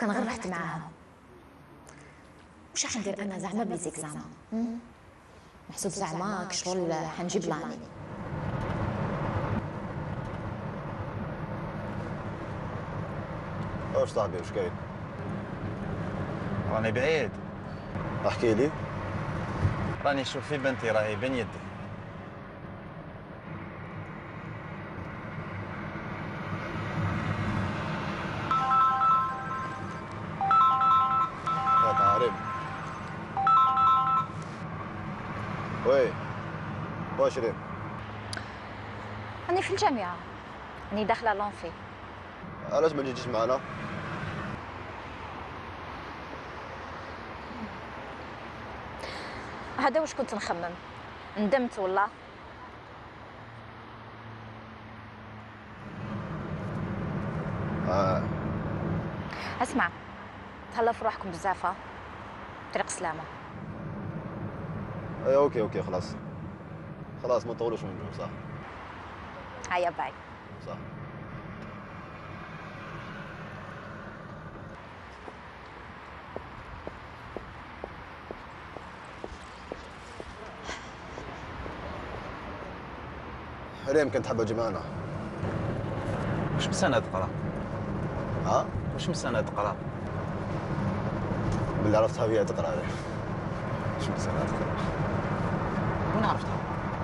كان غير رحت معاهم. وش حندير انا زعما بلي زيكزاما محسوب زعما كشغل حنجيب لاني. واش صاحبي واش كاين؟ راني بعيد. احكي لي. راني نشوف في بنتي راهي بين يدي. يا طارم. وي واش ريم؟ راني في الجامعه، راني داخله لونفي. علاش ما جيتيش معنا؟ هذا واش كنت نخمم. ندمت والله. اسمع، تهلاو في روحكم بزاف. طريق سلامه. اي اوكي خلاص ما نطولوش ونجو. صح هيا باي. صح. ريم كنت حابة تجي معنا. واش مسانا تقرا؟ ها؟ واش مسانا تقرا؟ باللي عرفتها فيها تقرا ريم. واش مسانا تقرا؟ وين عرفتها؟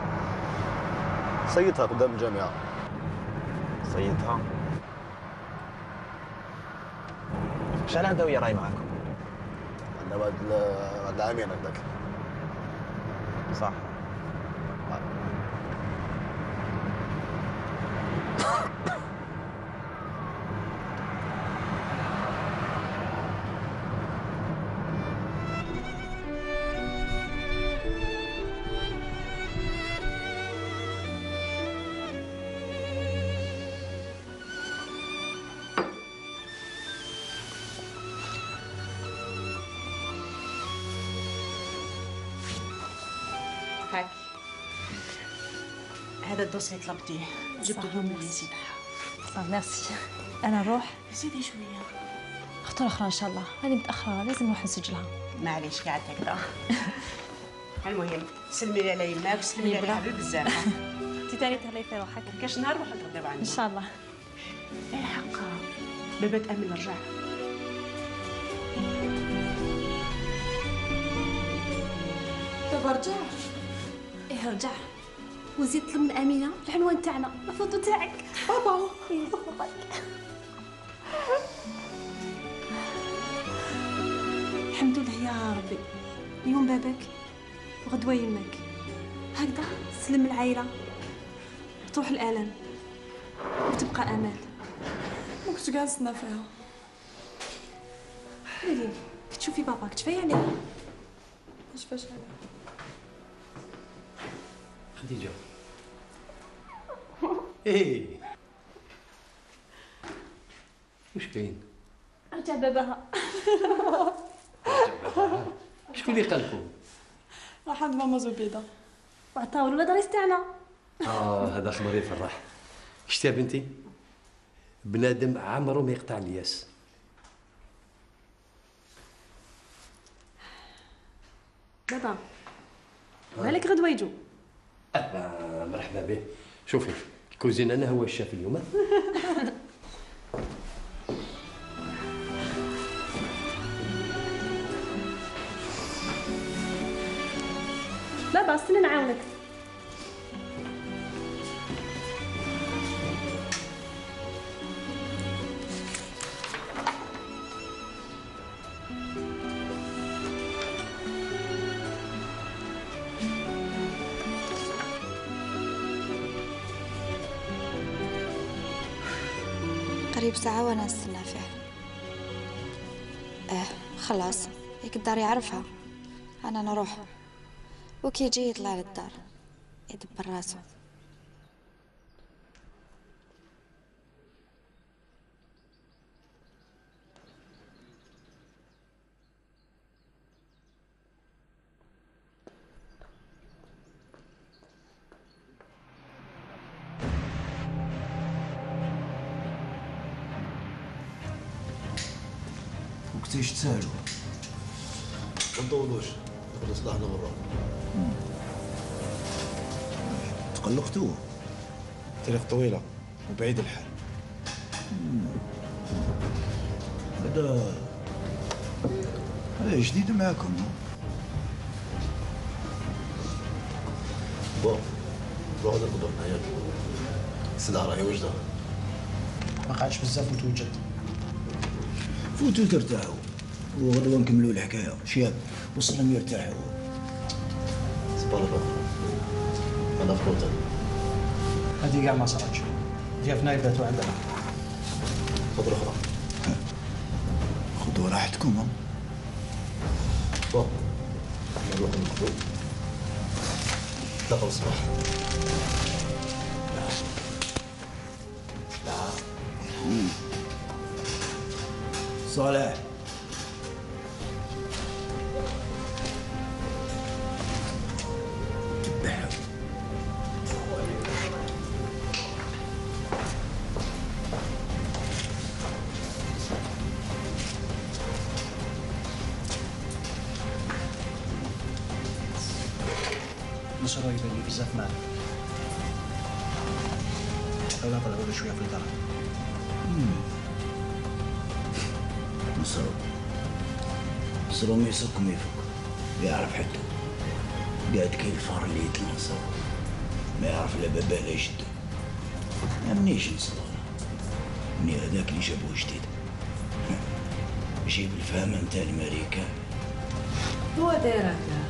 صيدتها قدام الجامعة. صيدتها؟ شحال عندها وهي راهي معاكم؟ عندها بعد العامين هكذاك. صح. هاك هذا الدوسي طلبتيه جبته من الريسي تاعها. صافي ميرسي. انا نروح. زيدي شويه. خطوه اخرى ان شاء الله. راني متاخره لازم نروح نسجلها. معليش قاعد هكذا. المهم سلمي لي على يماك وسلمي لي على حبيب بزاف. انت تاني تهلاي في روحك. كاش نهار نروحو نتغداو عندنا ان شاء الله. اي حقا بابا تامن رجع. دابا رجع. ايه رجع وزيد طلب من امينه العنوان تاعنا الفوتو تاعك. بابا الحمد لله يا ربي. اليوم باباك وغدوه يماك. هكذا تسلم العائله تروح الالم وتبقى امال. ما كنتش جالسنا فيها. ليلي كي تشوفي باباك تفاي عليه. واش فاش عليه؟ خديجة. ايه واش كاين؟ رجع باباها. شكون اللي قال لكم؟ راح عند ماما زبيده وعطاو الولاد ريس تاعنا. هذا خبر يفرح. شتي يا بنتي؟ بنادم عمره ما يقطع الياس. بابا مالك غدوه يجوا. مرحبا به. شوفي الكوزين انا هو الشاف اليوم. لا بس استني نعاونك. قريب ساعة وانا نستنى فيه. خلاص هيك الدار يعرفها. انا نروح وكي يجي يطلع للدار يدبر راسه. ايش تسالوا؟ ما نطولوش، نقول صلاحنا مرة. تقلقتوا؟ طريق طويلة وبعيد الحال. هذا جديد معاكم. بون روح نرقدوا هنايا، السلعة راهي وجدة. ما قعدش بزاف وتوجد. فوتوا ترتاحوا وغدوة نكملوا الحكاية. شياب وصلهم يرتاحوا. سبحان الله، أنا في كوتا. هذه كاع ما صراتش. ضيافنا يباتوا عندنا. خطرة أخرى. خذوا راحتكم. بون نروح نرقدوا، نتلاقاو الصباح. صالح تبعوا. نصر يبان لي بزاف معنا. حاولوا نطلعوا له شوية في الدار. نصرو ما يسكم يفك، يعرف حده. قاعد كي الفار اللي يتنصر، ما يعرف لا بابا لا جده. منيش نصرو، مني هذاك اللي جابوه جديد. جيب الفهمة نتاع الامريكان. هو داير هكا.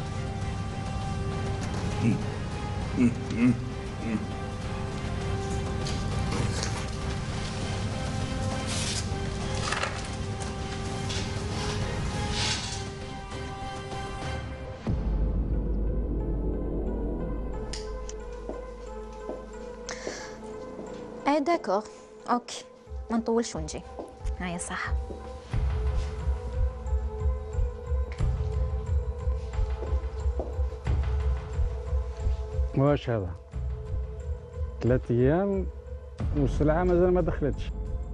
ايه داكور، اوكي، ما نطولش ونجي. هاي صح. واش هذا؟ 3 أيام والسلعة مازال ما دخلتش.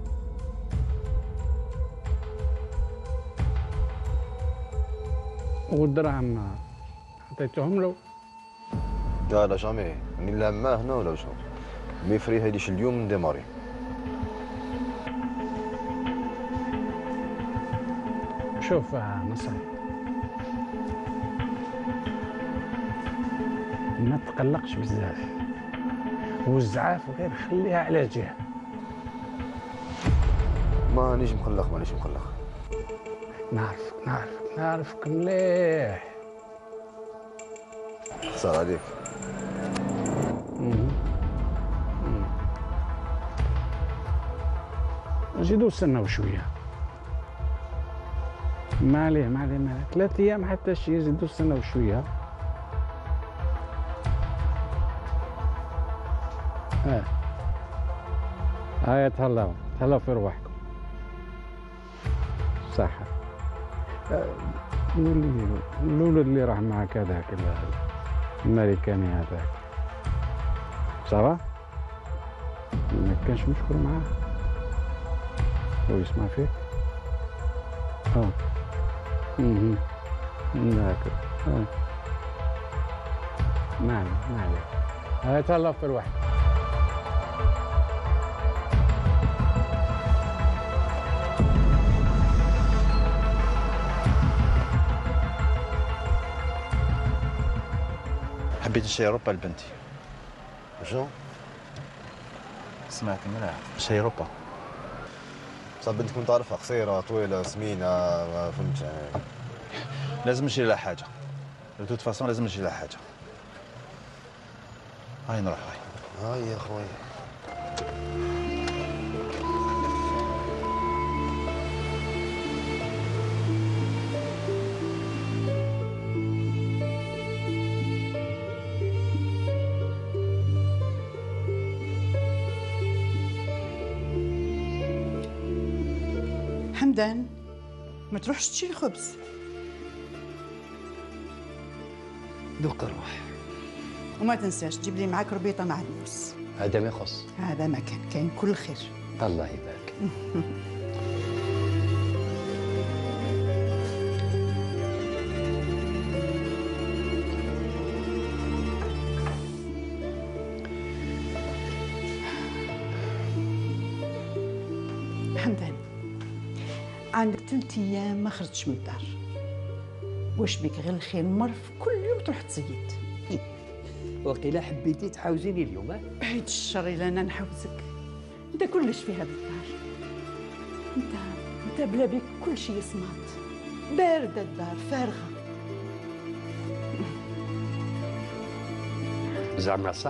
والدراهم عطيتهم له؟ لا لا جامي، راني لا ما هنا ولا شنو. ميفري هاديش اليوم نديماري. شوف نصر، ما تقلقش بزاف، والزعاف غير خليها على جهة. مانيش مقلق مانيش مقلق. نعرفك مليح. صار عليك. نزيدو نستناو شوية. ما عليه 3 أيام حتى شي، نزيدو نستناو شوية. هاي تهلاو في رواحكم. صح. الولد اللي راح معك هذاك الامريكاني هذاك صافا؟ ما كانش مشكل معاه؟ هو يسمع فيك؟ هاك. ما عليك. هاي تهلاو في رواحكم. حبيت نشري روبا لبنتي. شنو؟ سمعت مليح، نشري روبا. بصح بنتك كنت تعرفها قصيرة طويلة سمينة، ما فهمتش يعني. لازم نشري لها حاجة. دو توت فاسون لازم نشري لها حاجة. هاي نروح هاي يا خويا. حمدان، ما تروحش تشري خبز. دوق روح. وما تنساش تجيب لي معاك ربيطه مع الموس. هذا ما يخص. هذا ما كاين كل خير. الله يبارك. حمدان، عندك 3 أيام ما خرجتش من الدار. واش بك غير الخير مرف كل يوم تروح تصيد؟ وقيلا حبيتي تحاوزيني اليوم. بعيد الشر الا انا نحوزك. انت كلش في هذا الدار. انت بلا بك كل شيء صمات، بارده الدار فارغه. زعما صح؟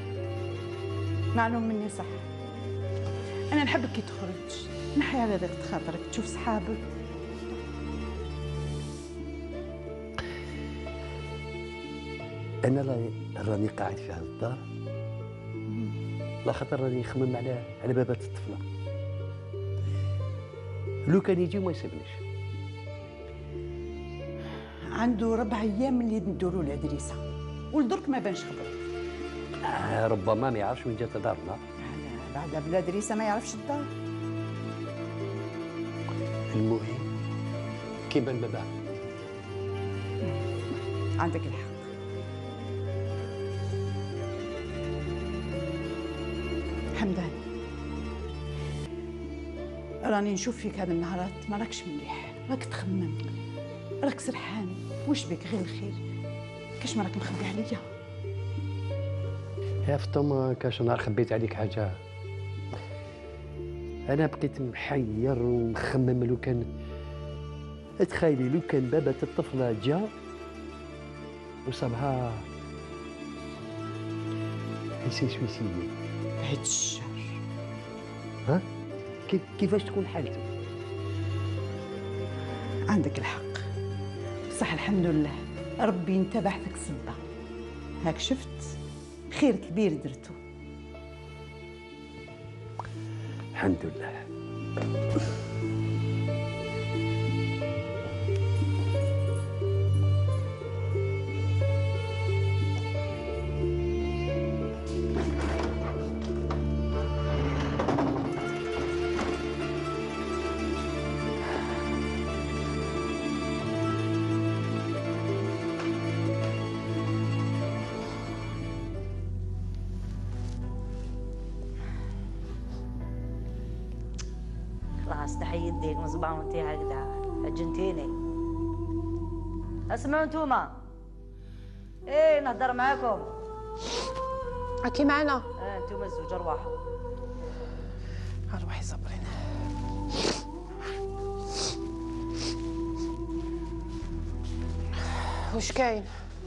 معلوم مني صح. انا نحبك كي تخرج، نحي على ضيقة خاطرك، تشوف صحابك. انا راني قاعد في هذا الدار لا خاطر راني نخمم على بابات الطفله. لو كان يجي وما يسيبنيش. عنده 4 أيام اللي ندوروا له دريسه، ولدرك ما بانش خبر. ربما ما يعرفش وين جات دارنا. بعد بلا دريسه ما يعرفش الدار. المهم كيبان بابا. عندك الحق. حمدان، راني نشوف فيك هذه النهارات ما راكش مليح، راك تخمم، راك سرحان. واش بك غير الخير؟ كاش ما راك مخبي عليا؟ يا فاطمه كاش نهار خبيت عليك حاجه. انا بقيت محير ومخمم. لو كان تخيلي لو كان بابا الطفله جا وصابها يسي سويسيدي. بعيد الشر. ها كيفاش تكون حالته؟ عندك الحق، بصح الحمد لله ربي انتبه لك صبا. هاك شفت خير كبير درتو. الحمد لله. خلاص تحيي يديك من صباح وانت هكذا عجنتيني. اسمعوا انتوما، ايه نهضر معاكم. اكي معنا. انتوما الزوج ارواحوا. ارواحي صبرين. واش كاين؟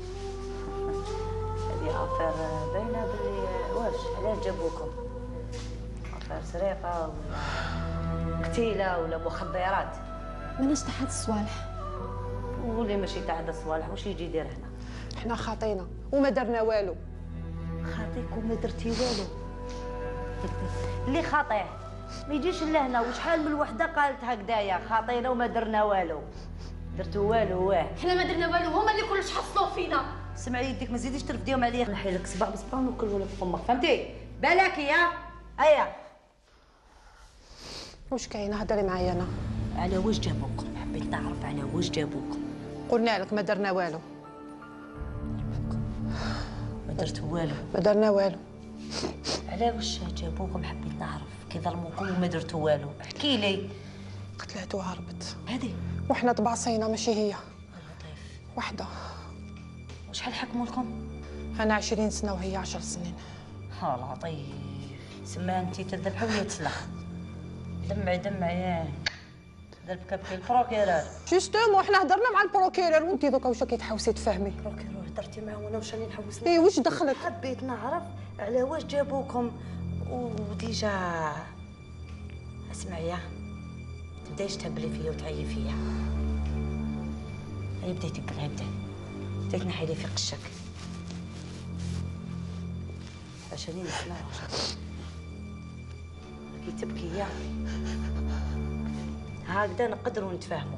هذه افير باينه بلي واش علاش جابوكم؟ افير سرقه ولا قتيله ولا مخدرات؟ ماناش تحت الصوالح. واللي ماشي تاع هذا الصوالح واش يجي يدير هنا؟ حنا خاطينا وما درنا والو. خاطيك وما درتي والو؟ اللي خاطيه ما يجيش لهنا. وشحال من وحده قالت هكذايا خاطينا وما درنا والو. درتو والو؟ واه حنا ما درنا والو، هما اللي كلش حصلوا فينا. سمعي يديك ما تزيديش ترفديهم عليا. نحي لك صباع بصباع ونوكلو لك فمك، فهمتي؟ بالك يا ايا. واش كاين؟ هضري معايا انا. على واش جابوكم؟ حبيت نعرف على واش جابوكم. قلنا لك ما درنا والو. ما درتو والو؟ ما درنا والو. على واش جابوكم؟ حبيت نعرف. كي ظلموكم وما درتو والو احكي لي. قتلات وهربت. هذه وحنا طبعصينا ماشي هي. وحده. وشحال حكموا لكم؟ انا 20 سنه وهي 10 سنين. ها لطيف. سما انت تذبحي ولا تسلخ؟ دمعي ياه. ذبك بكي البروكيرور. جوستومون حنا هضرنا مع البروكيرور وانت دوكا واش راكي تحوسي تفهمي؟ البروكيرور هضرتي معاه وانا واش راني نحوس؟ ايه واش دخلك؟ حبيت نعرف على واش جابوكم وديجا. اسمعي يا تبدايش تهبلي فيا وتعيي فيا. هيا بديتي كلها بديت تنحي لي في قشك. 20 سنة كي تبكي يا هكذا نقدروا نتفاهموا.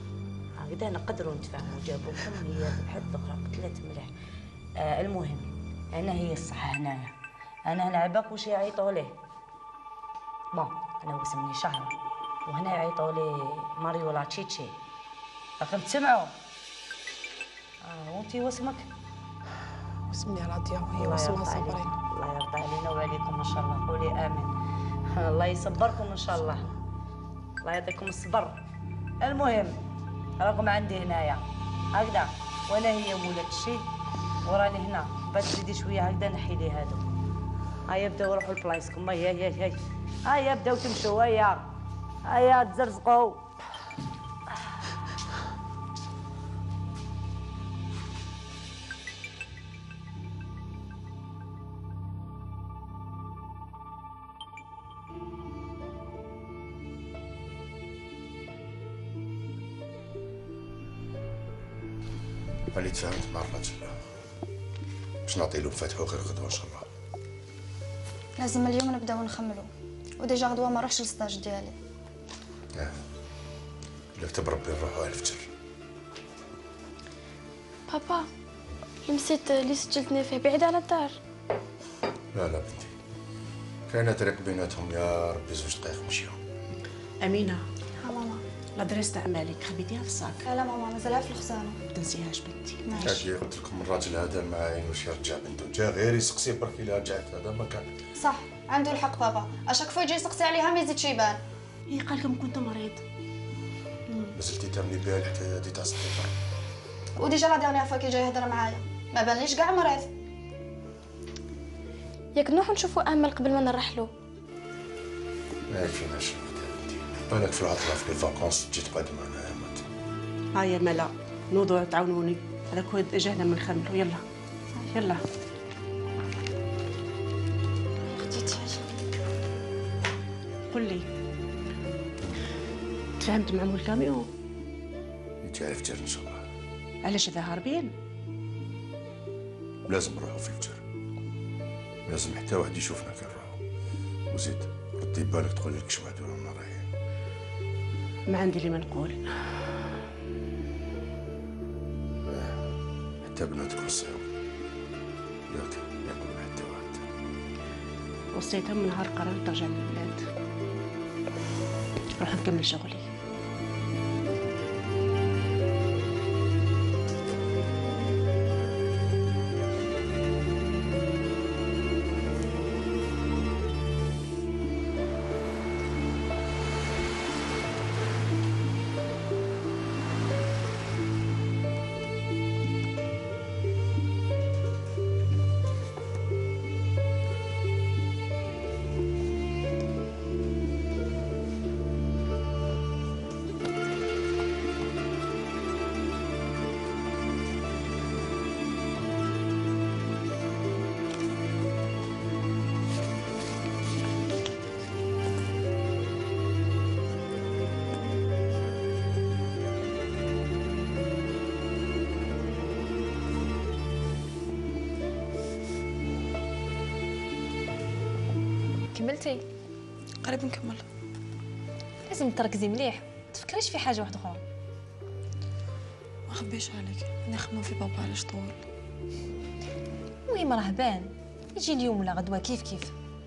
جابوكم هي ذبحت الاخرى قتلت مليح. المهم انا هي الصح هنايا. انا نعبك واش يعيطوا ليه. بون انا واسمني شهر وهنا يعيطوا لي ماريولا تشيتشي. راكم تسمعوا؟ وانتي واسمك؟ اسمي راضيه وهي واسمها صبرين. الله يرضى علينا وعليكم ان شاء الله. قولي امين. الله يصبركم ان شاء الله. الله يعطيكم الصبر. المهم راكم عندي هنايا هكذا، وانا هي مولات الشيء، وراني هنا بعد تزيدي شويه هكذا نحي لي هادو. هيا بداو روحوا لبلايصكم، هيا هيا بداو تمشوا، هيا تزرزقوا. راني تفاهمت مع الراجل باش نعطي له مفاتحو غير غدوه ان شاء الله. لازم اليوم نبداو نخملو، وديجا غدوه ما نروحش للسطاج ديالي. الا كتب ربي نروحو على الفجر. بابا المسيت اللي سجلتني فيه بعيد على الدار. لا بنتي، كاينه طريق بيناتهم، يا ربي 2 دقائق مشيو. امينه. ها ماما. لادريس تاع مالك خبيتيها في الصاك؟ لا ماما مازالها في الخزانه. ما تنسيهاش بنتي. ماشي. قلت لكم الراجل هذا ما عينوش يرجع بنته، جا غير يسقسي برك الا رجعت، هذا ما كان. صح عنده الحق بابا، اشاك فوا يجي يسقسي عليها ما يزيدش يبان. هي قال لكم كنت مريض. مازلتي ترمي بها الحكايه هذه تاع السطيفه. وديجا لا ديرنييغ فوا كي جاي يهضر معايا ما بانليش كاع مريض. ياك نروحو نشوفو امل قبل ما نرحلو. ما فيناش بنتي، بالك في العطله في لي فاكونس تجي تقعد معنا يا مات. هيا ملا نوضوا تعاونوني، هذاك هو جهنا من خملو. يلا خديتي. قل لي، تفاهمت مع مول الكاميون؟ يجي على الفجر ان شاء الله. علاش هذا هاربين؟ لازم نروحو في الفجر، لازم حتى واحد يشوفنا كي نروحو. وزيد ردي بالك تقول لك شو بعد ورانا رايحين. ما عندي اللي ما نقول. حتى بناتك وصيهم ياك يقول حتى واحد. وصيتهم من نهار قررت ترجع للبلاد. نروح نكمل شغلي. كملتي؟ قريب نكمل. لازم تركزي مليح، تفكريش في حاجه واحده اخرى. ما خبيش عليك انا خمم في بابا علاش طول. المهم راه بان يجي اليوم ولا غدوه كيف.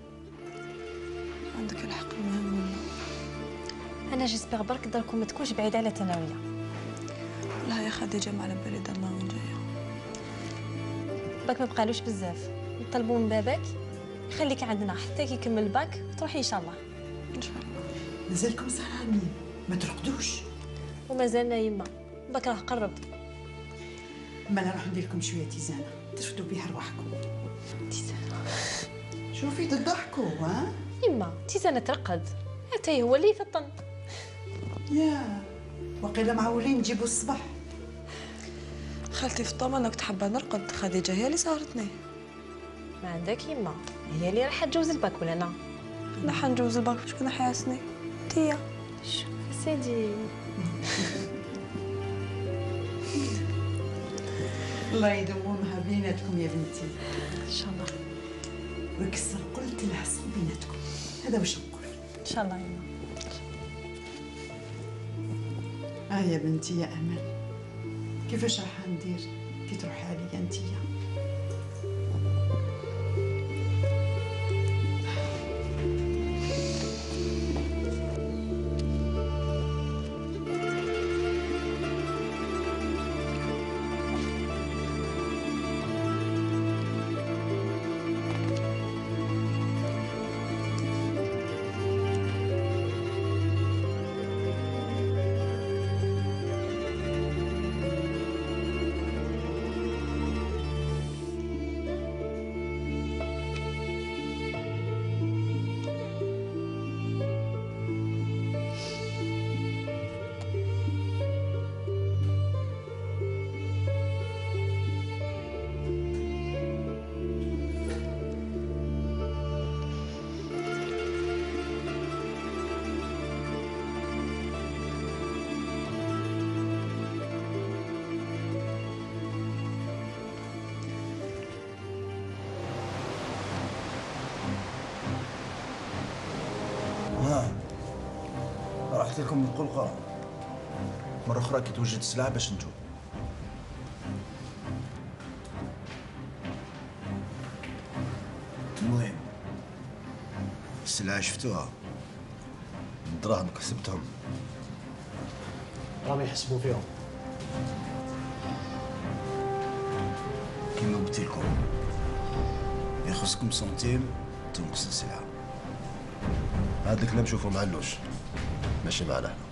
عندك الحق. المهم انا جيسبيغ برك داركم ما تكونش بعيد على تناويه. لا يا خديجه ما على بالي دابا وين جايه. باك ما بقالوش بزاف، نطلبوا من باباك يخليك عندنا حتى كي يكمل الباك تروحي ان شاء الله. ان شاء الله. مازالكم سهرانين ما ترقدوش. ومازالنا يما باك راه قرب. مالا نروح ندير لكم شويه تيزانه ترفدوا بها رواحكم. تيزانه؟ شوفي تضحكوا ها. يما تيزانه ترقد، حتى هو اللي يفطن. يا وقيلا معولين نجيبوا الصباح. خالتي فطومه انا كنت حابه نرقد، خديجه هي اللي سهرتني. ما عندك يما، هي اللي راح تجوز الباك ولا انا؟ انا حنجوز الباك باش كنا حياسني تيا. شوف سيدي. الله يدومها بيناتكم يا بنتي ان شاء الله، ويكسر قلت العسل بيناتكم. هذا واش نقول. ان شاء الله يما. يا بنتي يا امل، كيفاش راح ندير كي تروحي عليا انتيا؟ رحت لكم القلقه مره اخرى كي توجد السلعه باش نجو. المهم السلعة شفتوها، الدراهم كسبتهم. راهم يحسبوا فيهم. كيما قلت لكم يخصكم سنتيم تنقص السلعة. هذا الكلام شوفوا مع اللوش ماشي معنا احنا.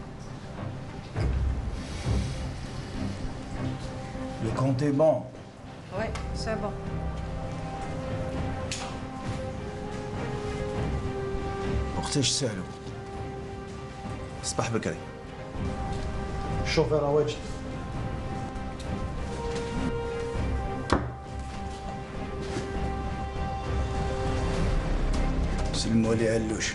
لو كونت اي بون. وي سي بون. وقتاش سالوا؟ صباح بكري. الشوفير واجد. سلموا لي علوش.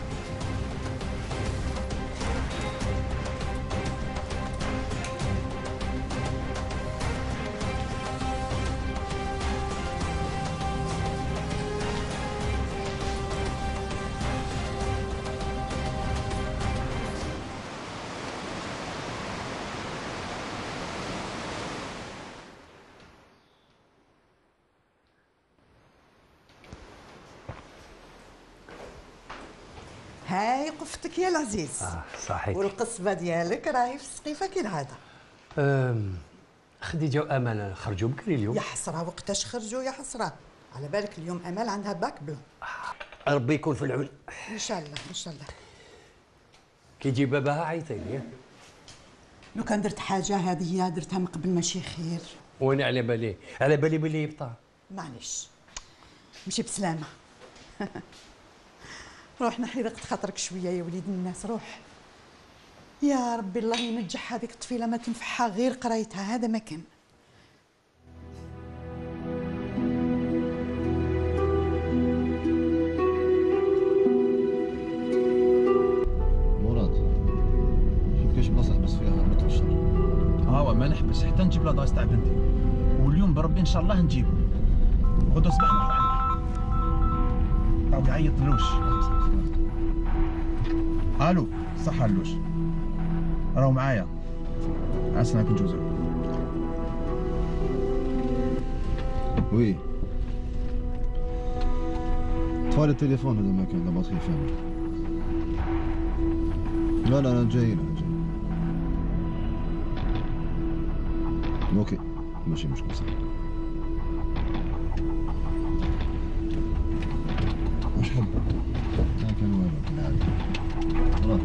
هاي قفتك يا العزيز. صحيح. والقصبه ديالك راهي في السقيفه كالعاده. خديجه وامل خرجوا بكري اليوم. يا حسره وقتاش خرجوا يا حسره. على بالك اليوم امل عندها باك بلون. ربي يكون في العون. ان شاء الله ان شاء الله. كي يجي باباها عيطي لي. لو كان درت حاجه هذه درتها من قبل ماشي خير. وانا على بالي بلي يبطل. معليش مشي بسلامه. روح نحي رقة خاطرك شويه يا وليد الناس روح. يا ربي الله ينجح هذيك الطفيله ما تنفعها غير قرايتها هذا ما كان. مراد شوف كاش بلاصه نحبس فيها ما الشهر. هاو ما نحبس حتى نجيب لادريس تاع بنتي، واليوم بربي ان شاء الله نجيبه. غدوه صباح نروح عندك. راهو يعيط لوش. الو صح لوش راهو معايا عسنا كنت جوزك. وي طفال التليفون هذا ما كان لا بطيء فهمت. لا انا جاي اوكي ماشي مشكل صح. مش حبك كان وينك العادي خلاص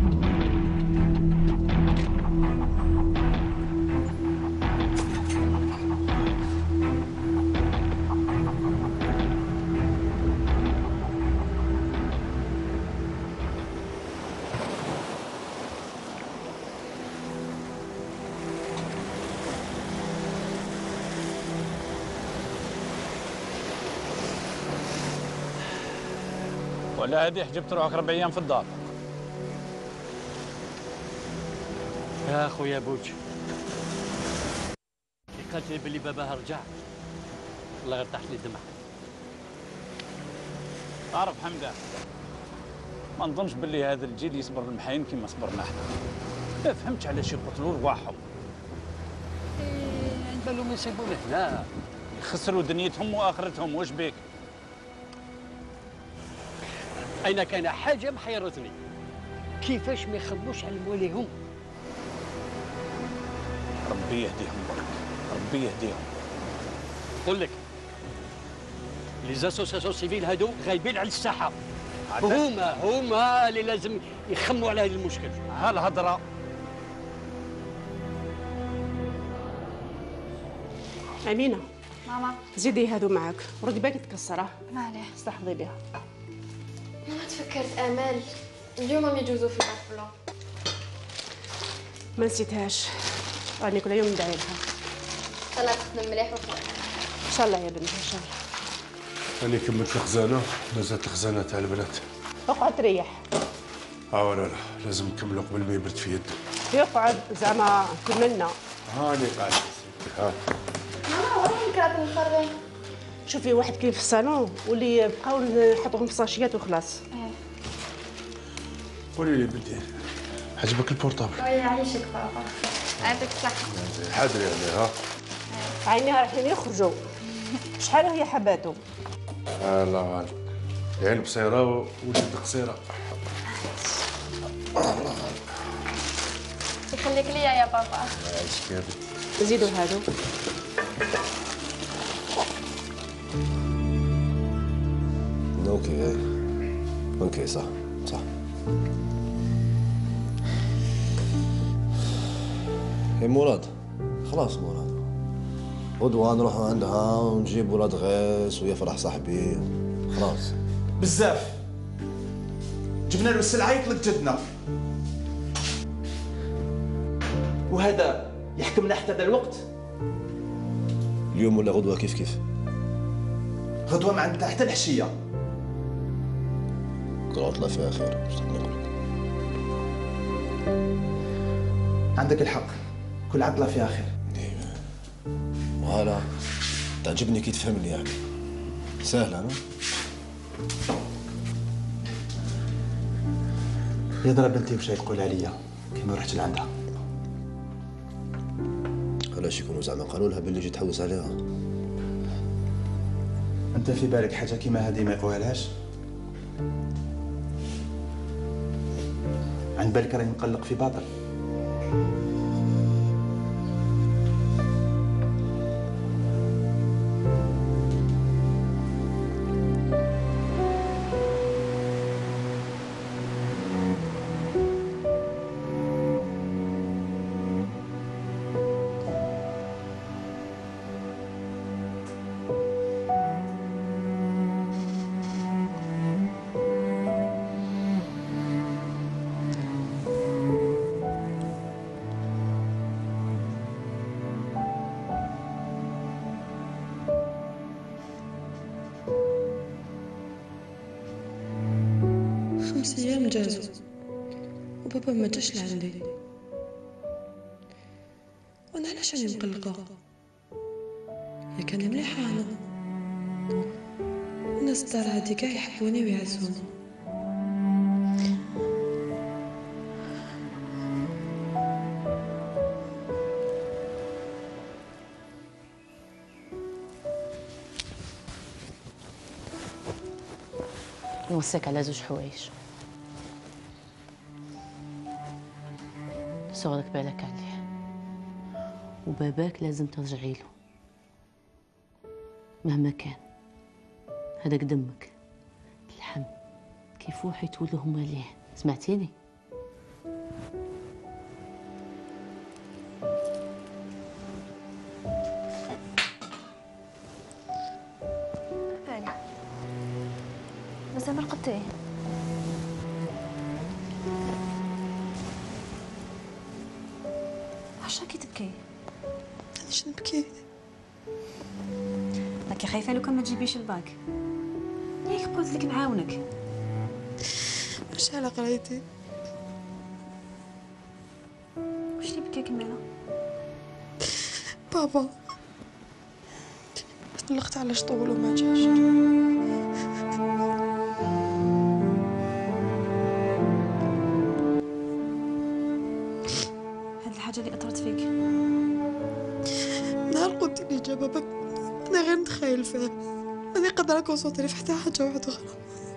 ولا هذه حجبت روحك 4 ايام في الدار. يا خويا بوج كي قالت لي بلي باباها رجع والله غير طاحت لي الدمع. تعرف حمدان ما نظنش باللي هذا الجيل يصبر المحاين كما صبرنا احنا. ما فهمتش علاش يقتلوا رواحهم. عند بالهم يسيبونا هنا يخسروا دنيتهم واخرتهم. واش بيك؟ أين كان حاجة محيرتني كيفاش ما يخدموش على مواليهم. ربي يهديهم برك ربي يهديهم. نقول لك لي زاسوسياسيون سيفيل هادو غايبين على الساحة. هما اللي لازم يخموا على هذا المشكل. هالهضرة أمينة ماما زيدي هادو معاك ردي بالك تكسره. ما عليه استحضي بها. ماما تفكرت امال اليوم هم يجوزوا في بافلون. ما نسيتهاش راني كل يوم ندعي لها. ان شاء الله تخدم مليح وخلاص. ان شاء الله يا بنتي ان شاء الله. راني كملت الخزانه نزلت الخزانه تاع البنات. اقعد تريح. لا لازم نكملوا قبل ما يبرد في يدي. يقعد زعما كملنا. هاني قاعد ها. ماما وين الكرات المفرغين؟ شوفي واحد كاين في الصالون واللي بقاو نحطوهم في الصاشيات وخلاص. قولي لي بنتي، عجبك البورطابل؟ الله يعيشك بابا. يعطيك الصحة. حاضر يعني ها. عينيها رايحين يخرجوا. شحال هي حباتو؟ الله غالب. العين قصيرة واليد قصيرة. يخليك ليا يا بابا. الله يعيشك يا بنتي. زيدوا هادو. اوكي اوكي صح صح. يا مراد خلاص مراد، غدوة نروح عندها ونجيب ولاد غيس ويفرح صاحبي خلاص. بزاف جبنا له السلعه يطلق جدنا، وهذا يحكمنا حتى ذا الوقت. اليوم ولا غدوة كيف كيف؟ غدوه ما عندنا حتى العشيه. كل عطلة فيها خير. عندك الحق، كل عطله فيها خير. وهلا تعجبني كي تفهمني يعني، سهلة أنا. يضرب بنتي مشى يقول عليا كي ما رحتش لعندها. علاش يكونوا زعما قالوا لها باللي جيت تحوس عليها؟ انت في بالك حاجه كيما هذه ما يقولهاش؟ عن بالك راني مقلق في باطل. جازوا وبابا ما جاش لعندي، وانا علاش راني مقلقه؟ يا كان مليحه انا، الناس الدار هادي كاع يحبوني ويعزوني. نوصيك على زوج حوايج، صغرك بالك عليه، وباباك لازم ترجعي له مهما كان، هذاك دمك اللحم كيف وحيتوا لهم عليه، سمعتيني؟ مازال ما رقدتي؟ علاش راكي تبكي؟ علاش نبكي؟ راكي خايفه لو كان ما تجيبيش الباك. ياك قلت لك نعاونك. واش على قرايتي؟ واش اللي بكاك مالا؟ بابا طلقت على شطول وما جاش. هاد الحاجه اللي اثرت فيك نهار قلت لي جا باباك انا غير نتخيل فيه، ماني قادره نكونسونطري في حتى حاجه واحده اخرى.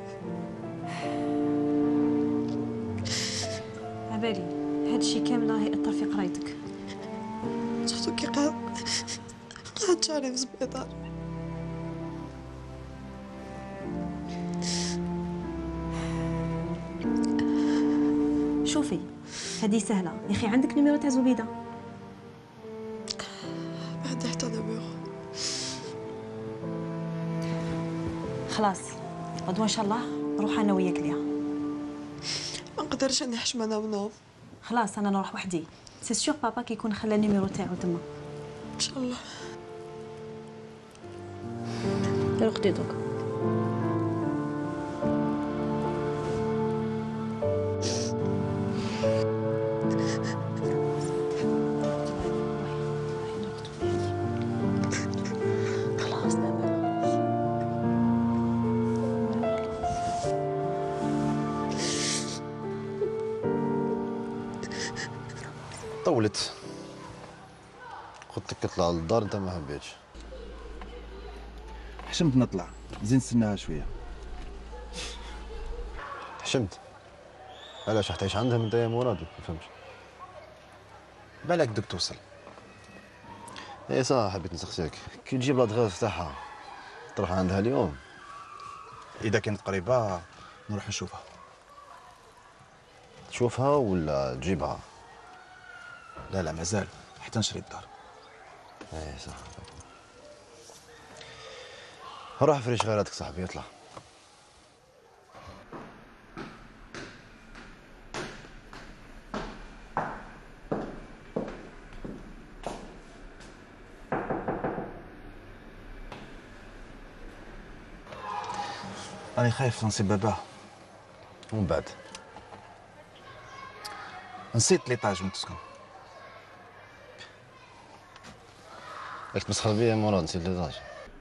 عبالي هادشي كامل راه ياثر في قرايتك. سورتو كي قعدت شهرين في السبيطار. شوفي هذه سهله يا اخي، عندك نيميرو تاع زبيده؟ ما عندي حتى نيميرو. خلاص غدوه ان شاء الله نروح انا وياك ليها. ما نقدرش نحشم انا ونوض. خلاص انا نروح وحدي، سي سيغ بابا كيكون خلى النيميرو تاعو تما. ان شاء الله. رقدي دوك. حاولت، قلت لك اطلع للدار انت ما حبيتش. حشمت نطلع، زين نستناها شويه. حشمت؟ علاش حتعيش عندهم انت يا مراد؟ ما فهمتش. بالك بدك توصل. ايه صح، حبيت نسقسيك كي تجيب لادغيس تاعها تروح عندها اليوم؟ اذا كانت قريبه نروح نشوفها. تشوفها ولا تجيبها؟ لا مازال حتى نشري الدار. ايه صح. روح فريش غيراتك صاحبي، اطلع. راني خايف نصيب باباه. ومن بعد؟ نسيت ليطاج وين تسكن. راك تمسخر بيا يا مراد؟ نسيت ليطاج؟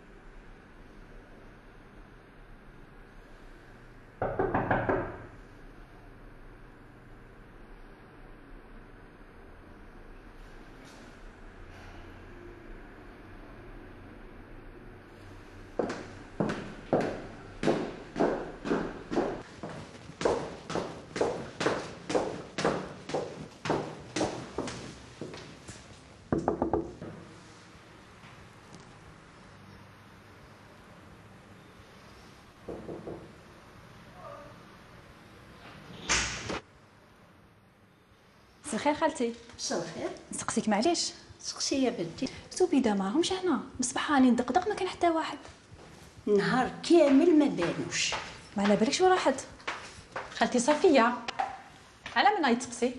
مساء الخير خالتي. مساء الخير. نسقسيك معليش؟ سقسي يا بنتي. زبيده ماهمش هنا، مصباح راني ندقدق ما كان حتى واحد. نهار كامل ما بانوش. ما على بالكش وين راحت؟ خالتي صفيه على من هاي تسقسي؟